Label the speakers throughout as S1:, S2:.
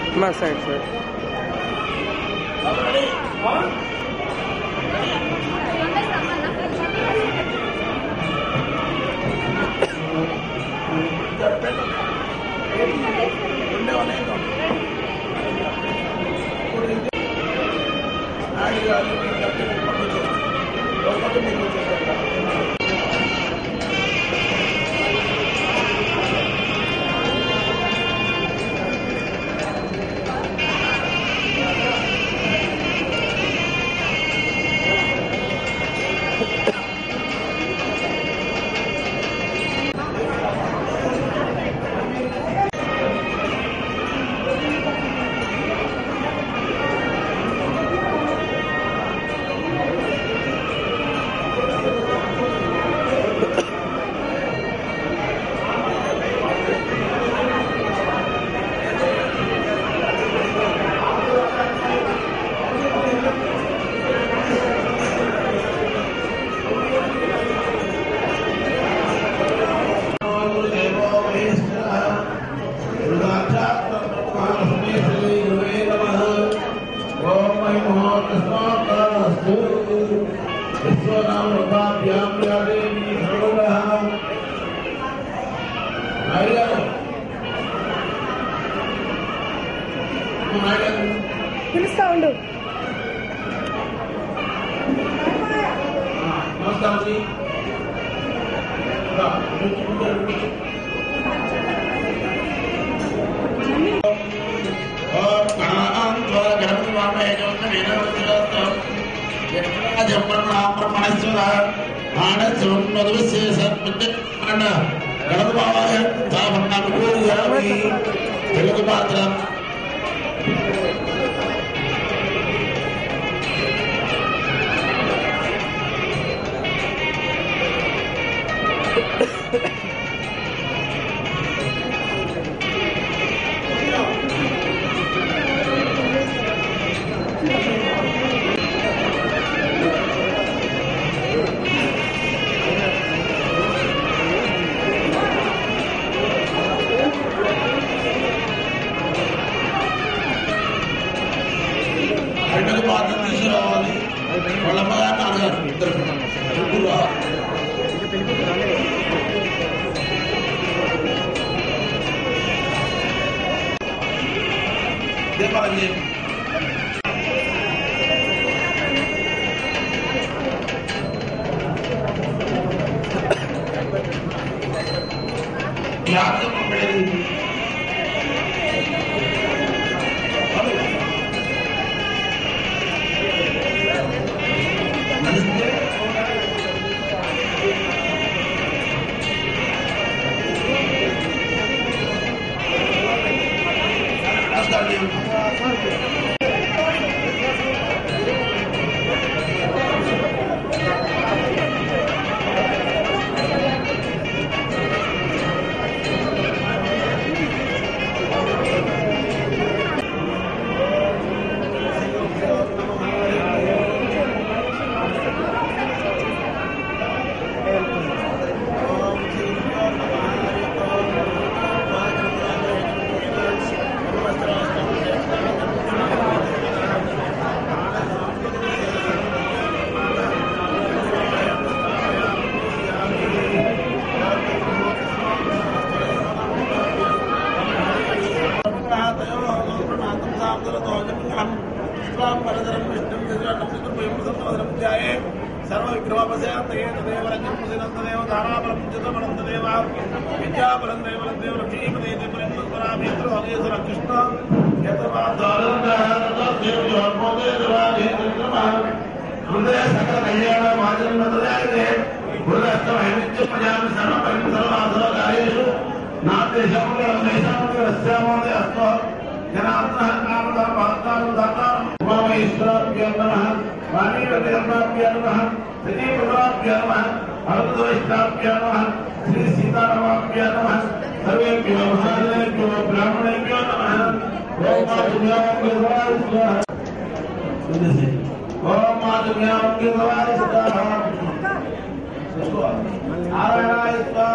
S1: My side, sir.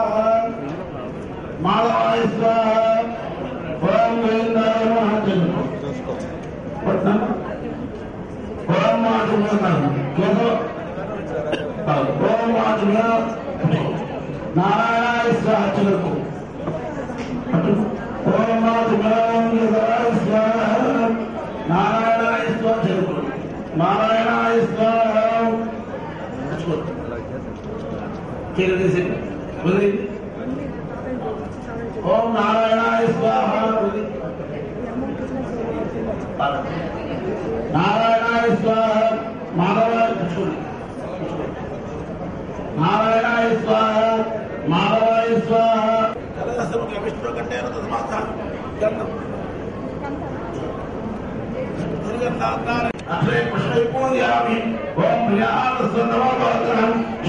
S2: Mala
S1: నారాయణాయ స్వాహ చెరుకు ఓం నారాయణాయ స్వాహ చెరుకు నారాయణాయ స్వాహ ఓం నారాయణాయ స్వాహ నారాయణాయ స్వాహ మాధవాయ నారాయణాయ స్వాహ మాధవాయ స్వాహ విష్ణు కంటే అక్షయ పుష్పై పూజయామి ఓం ప్రియాస్వన్నవాగ్రహం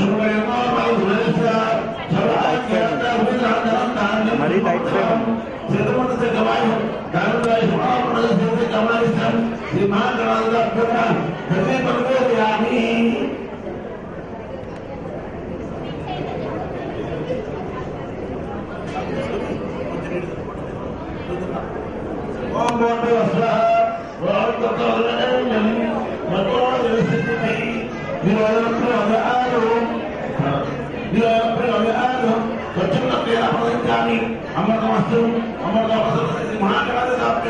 S2: మరీ టైట్
S1: అమృతమస్తు అమృతమస్తు మహాకాళ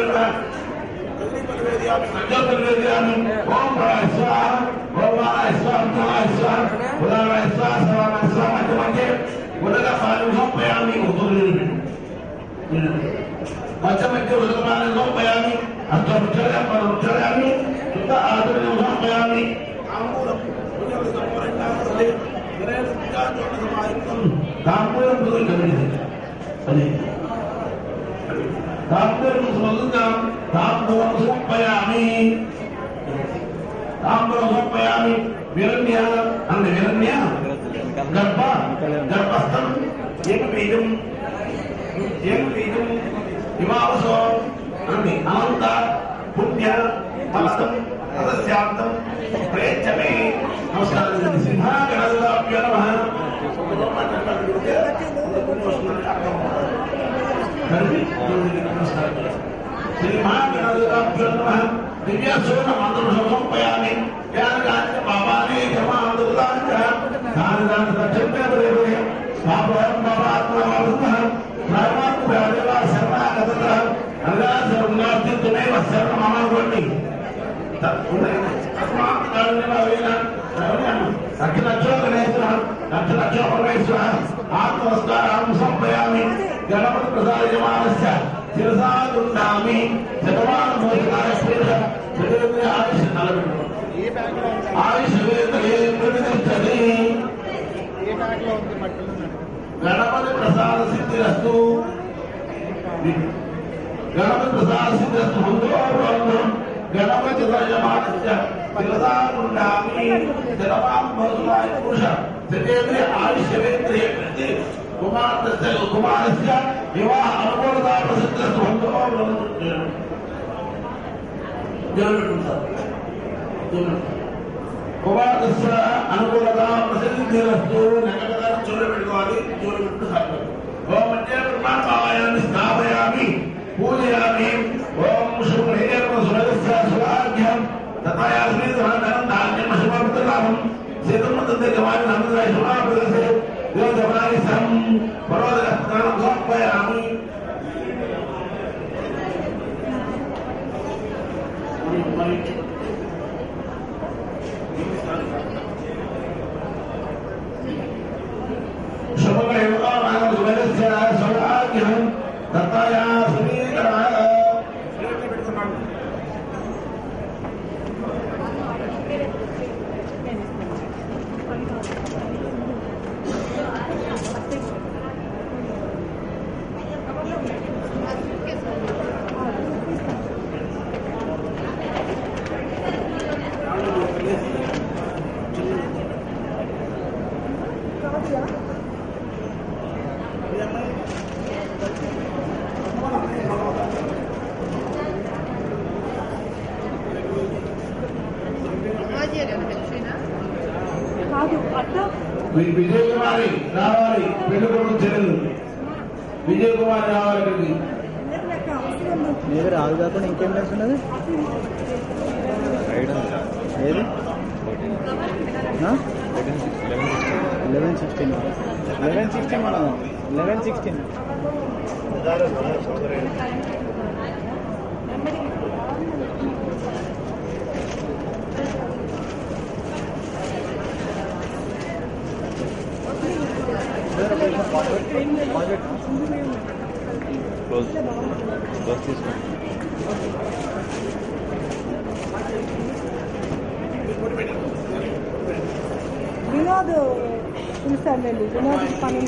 S1: ఓం స్వాహ ఓం స్వాహ స్వాహ ఉదాహరణ స్వాహ సవాహ స్వాహ మధ్య ఉదక పాలు సమర్పయామి మధ్య మధ్య ఉదక పాలు సమర్పయామి అష్టముచ్చర్యామి శుద్ధ ఆదరణ సమర్పయామి తాంబూలం గమనించండి తాంబూలం సమర్పయామి తాంబూలం సమర్పయామి విరణ్య అంటే విరణ్య గర్భస్థం ఏకబీజం వివాహసో అంటే అనంత పుణ్య ఫలతం సదస్యాంతం ప్రేక్షమే నమస్కారం సింహాగణాభ్యో నమః శ్రీమహాగణాభ్యో నమః దివ్యసోన మంత్రం సమర్పయామి జ్ఞానగాంచ పాపాని క్షమాదుర్గాంచ దానదాన సత్యంతేవరే పాపం పాపాత్మవాదుః ధర్మాత్మయాదేవ శరణాగతః అల్లాహ్ తుమేవ శరణమనుకోండి తస్మాత్ కారణేన అఖిలక్షో గణేశ్వర అఖిలక్షో పరమేశ్వర ఆత్మనమస్కారం సమర్పయామి గణపతి ప్రసాదయమానస్య శిరసా దుండామి శతమాన మోచకాయ శ్రీధ శరీర ఆయుష్ నలభై ఆయుష్ ప్రతిష్టది గణపతి ప్రసాద సిద్ధిరస్తు గణపతి ప్రసాద సిద్ధిరస్తు హందోహం గణపతి దర్శమానస్య శిరసా దుండామి శతమాన మోచకాయ పురుష శరీర ఆయుష్యేంద్రియ ప్రతి కుమారస్య వివాహ అనుకూలత ప్రసిద్ధస్తు హందోహం కుమారస్య అనుకూలత ప్రసిద్ధిరస్తు నెగటగా చూడు పెట్టుకోవాలి చూడు పెట్టు సాగు ఓం అంటే బ్రహ్మాండాయాన్ని స్థాపయామి పూజయామి ఓం శుభ్రేర్మ సురస్య సురాజ్యం తథాయాస్మి ధనం ధాన్యం శుభప్రదానం సిద్ధమంతే గవాని నమదాయ శుభాప్రదసే యో జవాని సం పరోదరస్నానం సమర్పయామి విజయ్ కుమారి రావాలి పెళ్లి కొడుకు చెల్లెలు విజయ్ కుమారి రావాలి ఇక్కడికి
S2: మీరు రాదు కాకుండా ఇంకేం నడుస్తున్నది ఏది 11:16 11-16 మన 11-16
S3: క్లోజ్ తీసుకోండి.
S4: వినోద్ పిలుస్తాను వెళ్ళి వినోద్ పని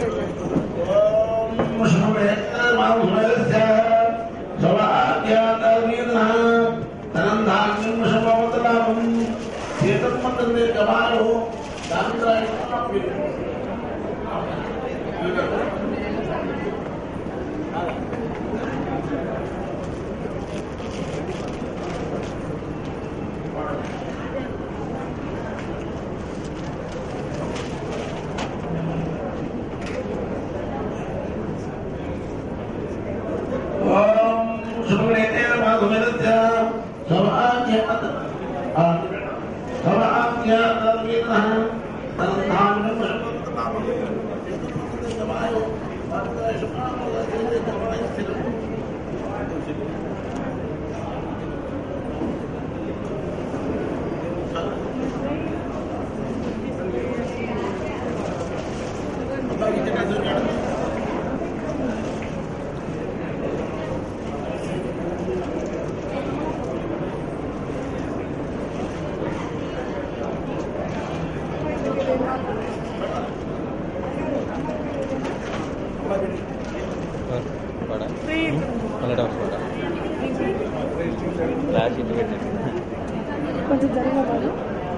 S4: కొంచెం జరిగిన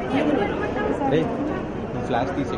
S3: ఫ్లాష్ తీసి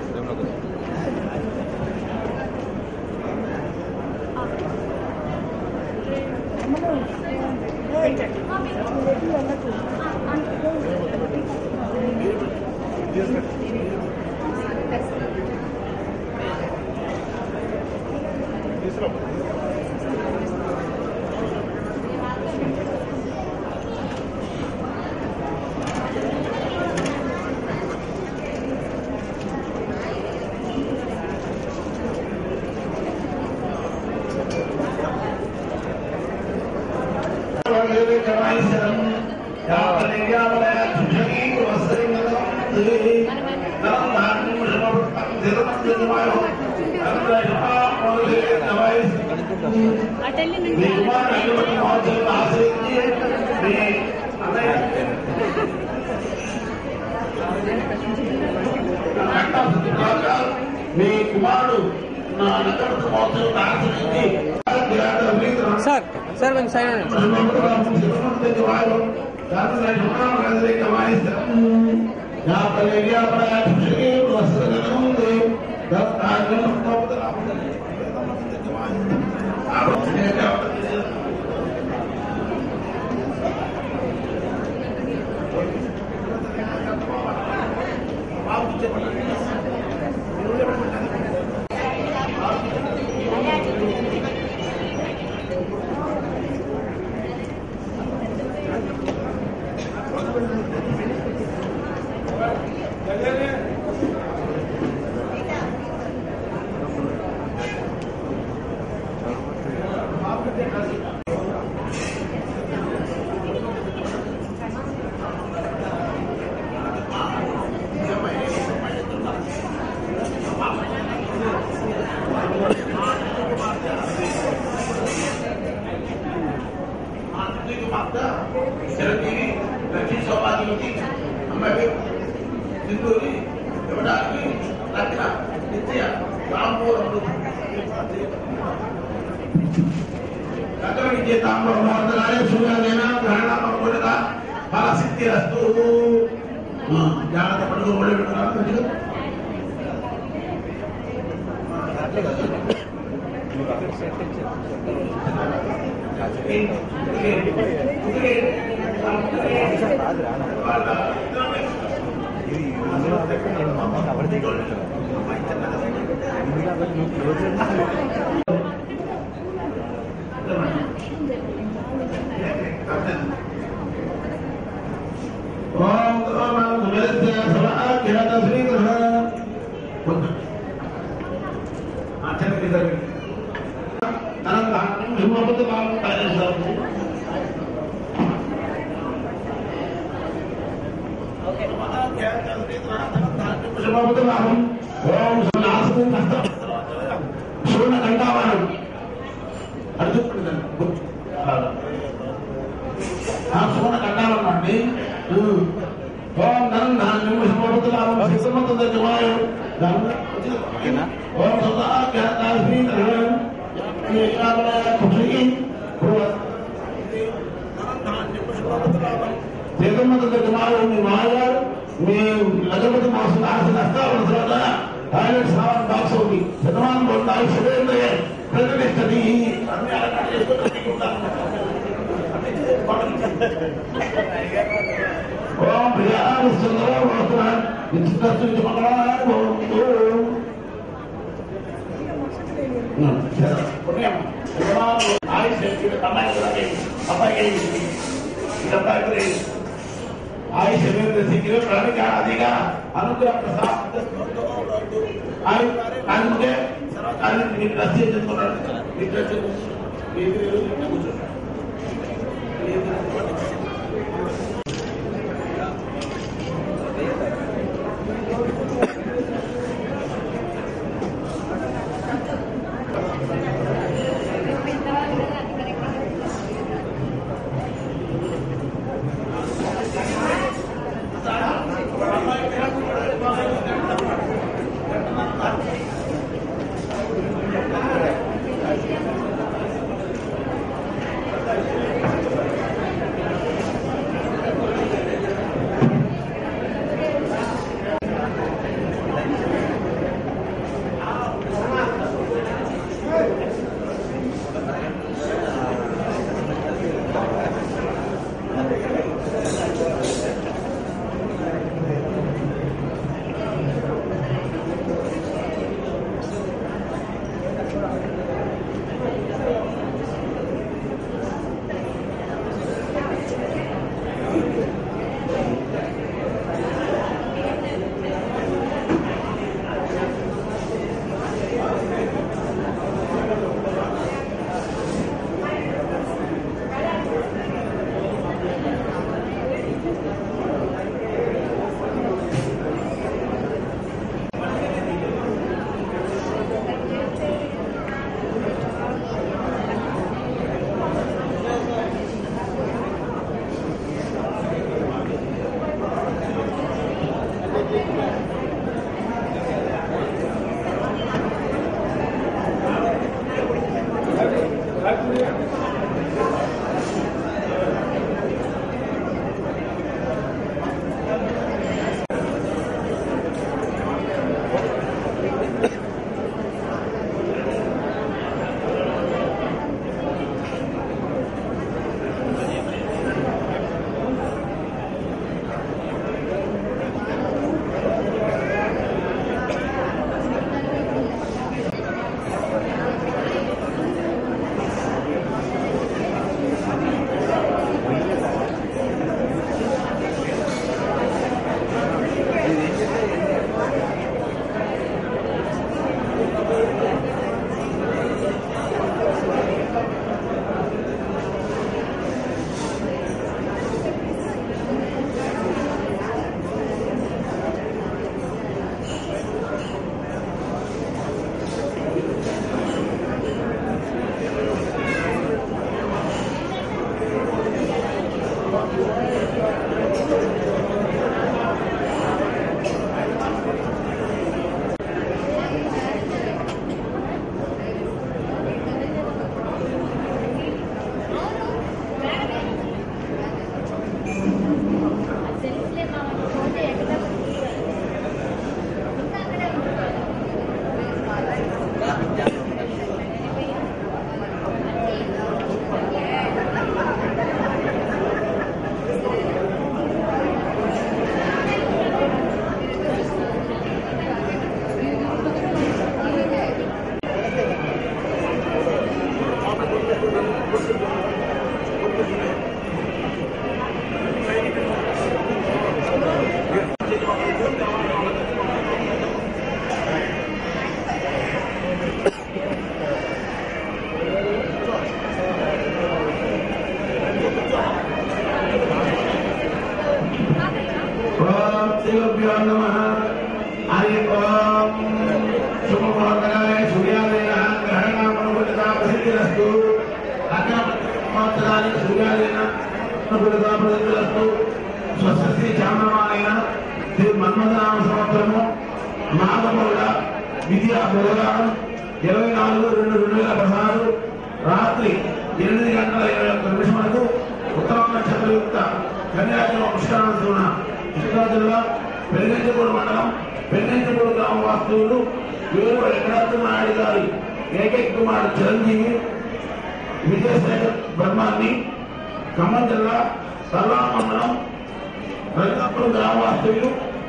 S1: మీ కుమారుడు
S2: సార్ సార్ కొంచెం సైడ్
S1: శూర్ణకంఠావనం శూర్ణకంఠావనం అండి. ఓం ధనం ధాన్యం శుభవతులాభం శిశుమత జవాయు ఓం సదాస్మి జగమ్మత జవాయు మీ మాయారు మీ లగపతి మాసం ఆశ అష్టావన తర్వాత టాయిలెట్ సామాన్ బాక్స్ ఒకటి శతమానం పొందాలి శరీరంలో ప్రతిష్టది అన్ని అలవాటు చేసుకుంటాను. ఓం ప్రియాలు సుందరం విచిత్ర మంగళ ఆయుష్ శీఘ్ర ప్రాణిక అదిగా అనుగ్రహ ప్రసాద్ అందుకే మీరు రసీ చెప్పుకున్నాడు. సూర్యాదైన స్వస్తి చాంద్రమానైన శ్రీ మన్మథనామ సంవత్సరము మాఘముల విద్యా బోధానం 24/2/2016 రాత్రి 8:21 ఉత్తమ నక్షత్రయుక్త కన్యాకుల పుష్కరాంశున కృష్ణా జిల్లా పెరిగించగూడు మండలం పెరిగించగూడు గ్రామ వాస్తువులు వీరు వెంకటాద్రి నాయుడు గారి ఏకైక కుమారుడు చిరంజీవి విజయశేఖర్ బ్రహ్మాన్ని ఖమ్మం జిల్లా సర్లా మండలం రంగాపురం గ్రామ వాస్తువులు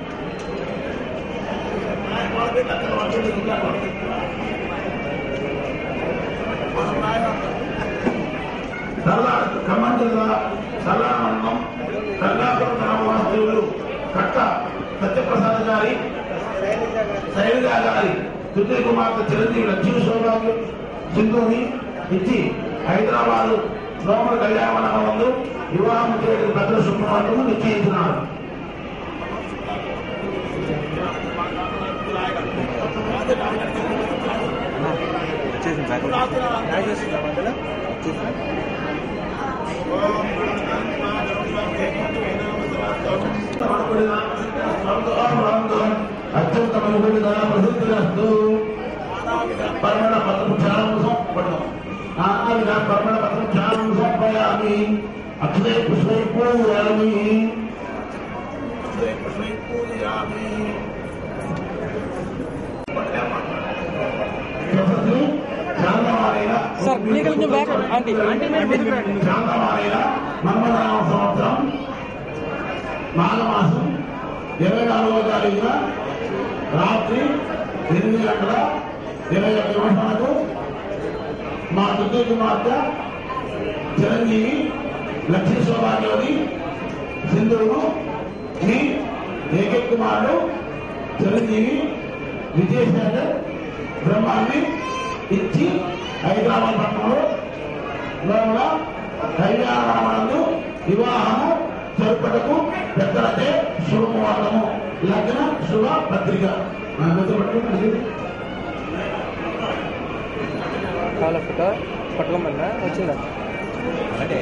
S1: ఖమ్మం జిల్లా సర్లా మండలం రంగాపురం గ్రామ వాస్తువులు కట్ట సత్యప్రసాద్ గారి శైలజ గారి తృతీయ కుమార్తె చిరంజీవి లక్ష్మీ సౌభాగ్యం సింధుని ఇచ్చి హైదరాబాద్ లోమల కళ్యాణ మండపంలో వివాహం చేయడం పెద్ద శుభ్రమంటూ నిశ్చయించినారు. అత్యుత్తమ ప్రసిద్ధిరస్తు పర్మణ పత్రపుక్షారం సమర్పణం నానావిధ పర్మణ పత్రపుక్షారం సమర్పయామి అక్షయ పుష్పై పూజయామి శాంతమారైన మన్మథనామ సంవత్సరం మాఘమాసం 24వ తారీఖున రాత్రి 8:21 మా తృతీయ కుమార్తె చిరంజీవి లక్ష్మీ సౌభాగ్యవతి సింధువును మీ ఏకైక కుమారుడు చిరంజీవి విజయశేఖర్ బ్రహ్మాన్ని ఇచ్చి హైదరాబాద్ పట్టణంలో లోపల కళ్యాణమందు వివాహము జరుపుటకు పెద్దలకే శుభముహూర్తము లగ్న శుభ పత్రిక
S2: పట్టుకోమన్నా వచ్చిందా
S3: అంటే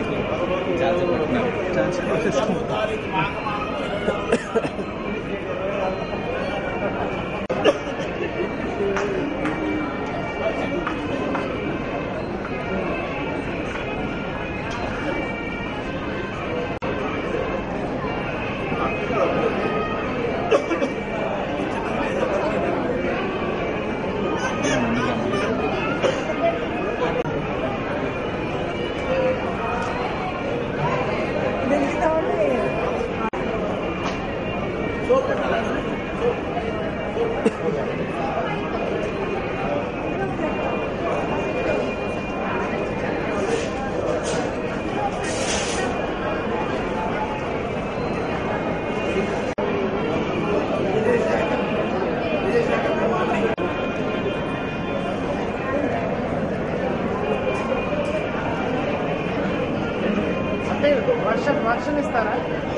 S2: వర్షం ఇస్తారా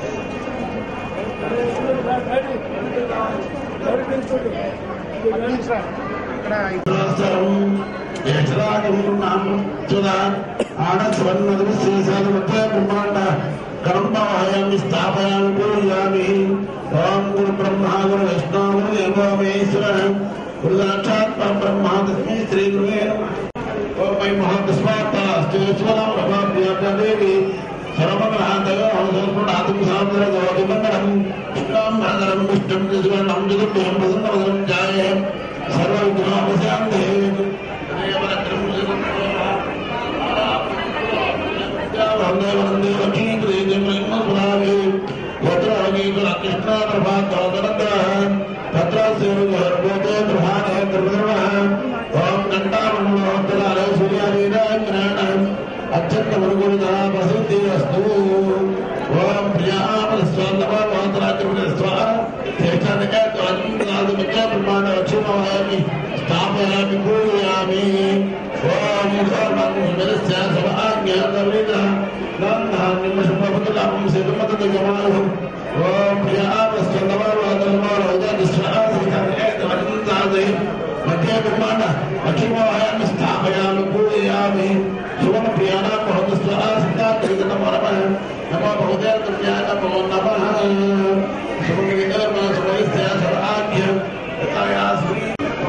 S1: కర్మయామి స్థాపయామి పూజయామి ఓం గురు బ్రహ్మా గురు విష్ణు గురు దేవో మహేశ్వర గురు సాక్షాత్ పరబ్రహ్మ తస్మై శ్రీ గురువే నమః. ఓం మై మహాదేవి సర్వమంగళాంతయో హంసస్ఫుటాతుం సాంద్రగోతిమంగళం కృష్ణం భరధరం విష్ణుం త్రిశూలం చతుర్భుజం ప్రసన్నవదనం ఛాయే సర్వవిఘ్నోపశాంతే వందే వందే లక్ష్మీకృష్ణావి భద్రాసేవోతే ప్రభానేంద్ర ఓం ఘంటామండల సూర్యాదీనాగ్రహణం అత్యంత మరుగురుగా వసతి వస్తు ఓం ప్రియామస్వామి ప్రమాణ లక్ష్మీ స్థాపయామి పూజయామి ఓం సర్వాజ్ఞానం సిద్ధమతమాలు ఓం ప్రియామస్వామి మధ్య ప్రమాణ లక్ష్మీ స్థాపయామి పూజయామి शुभम प्रियाणां बहुस्वरा सीता त्रिगतम नमः नमो बहुदेव कन्याय नमो नमः शुभम विदर्भ शुभस्य सर्वाज्ञ यथाया श्री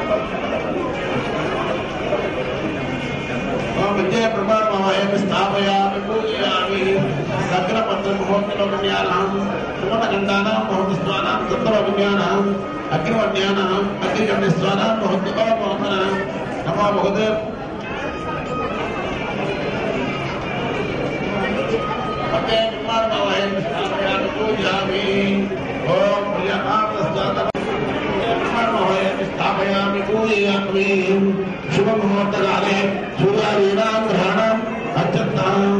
S1: विजय प्रमाण महायम स्थापयामि पूजयामि सक्रपत्र महोत्सवज्ञानां सुमनगंडानां महोत्सवानां तत्त्वज्ञानां अग्निवज्ञानां अग्निगण्यस्वानां महोत्सवमोहनां नमो भगवते विजय प्रमाण महायम स्थापयामि पूजयामि ओम प्रियनाम स्थापयामि पूजयामि शुभ मुहूर्तकाले सूर्यादीनां ग्रहाणाम् अत्यन्ताम्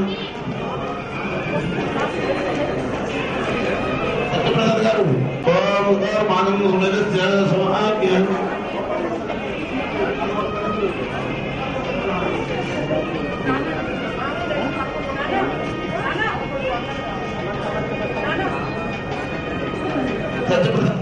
S1: सत्यप्रसाद गारु ओम मानव सुमेधस्य सौभाग्य सत्यप्रसाद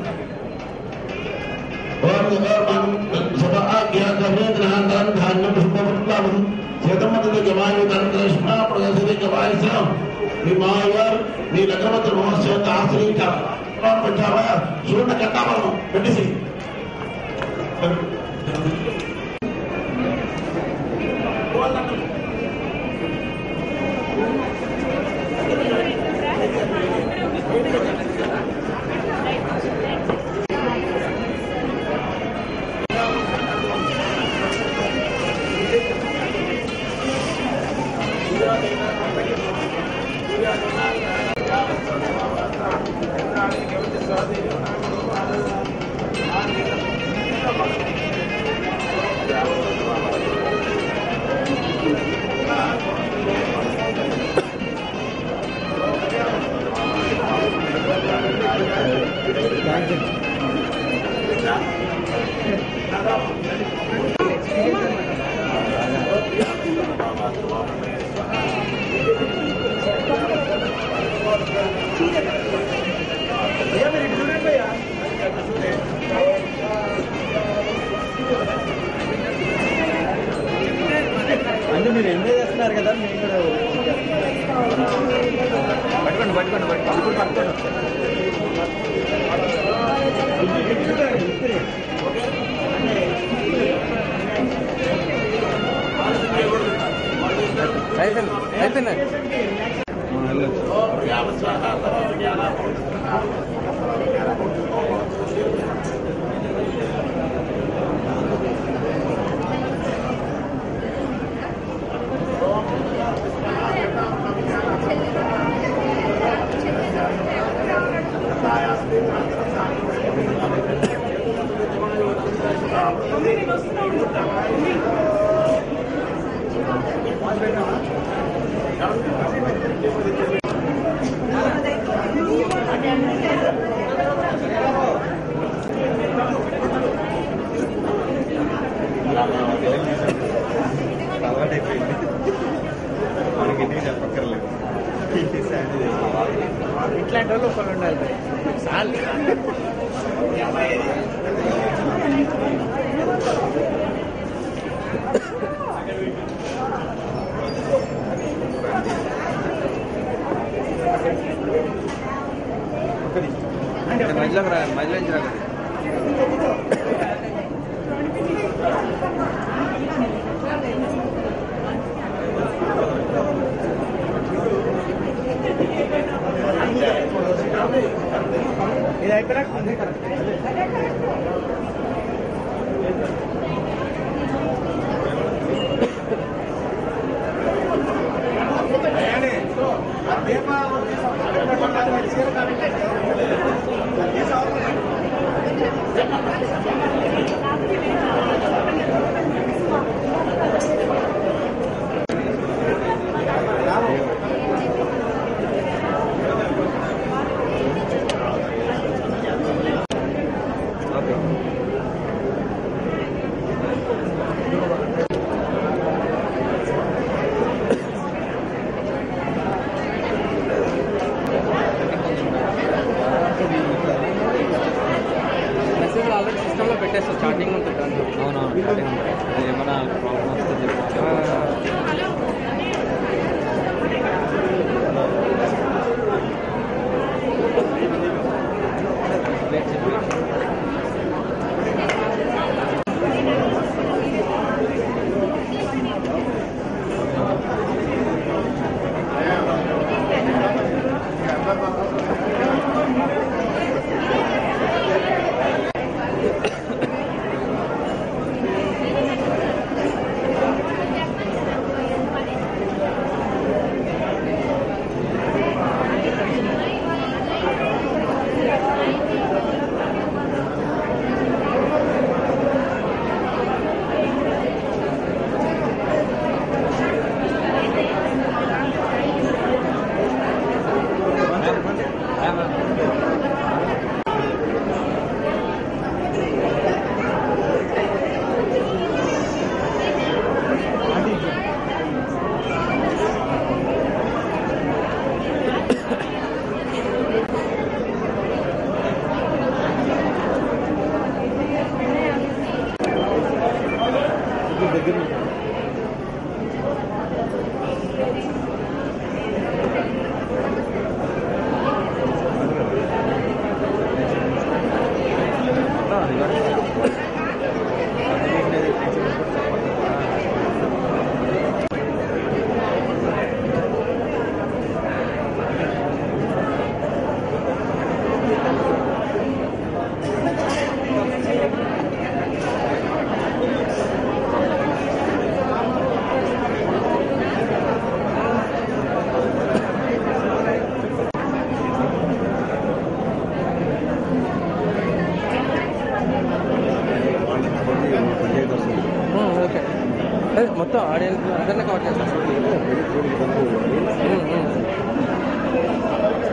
S2: అంటే మీరు ఎంజాయ్ చేస్తున్నారు కదా మీరు కూడా పట్టుకోండి పట్టుకోండి పట్టుకోండి పట్టుకోండి అయిపోయింది
S3: అలవాటైపోయింది మనకి ఇంటికి చెప్పక్కర్లేదు
S2: ఇట్లాంటి వాళ్ళు ఒకళ్ళు ఉండాలి చాలు మధ్యలోకి రా మధ్యలోంచి రా ఇది అయిపోయినా అదే కరెక్ట్ మొత్తం ఆడియన్స్ అందరినీ కవర్ చేస్తాం.